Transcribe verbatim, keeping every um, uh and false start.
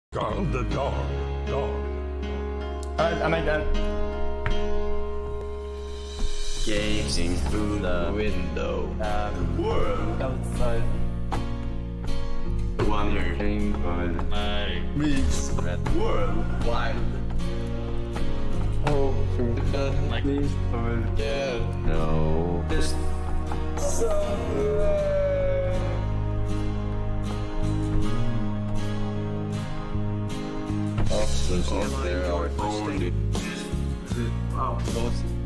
Guard the dog. Dog. Alright, I made that. Gazing through the window at the world Outside. wondering on my reach that world wide. Hoping that like this forget no this somewhere. Officers there are only wow,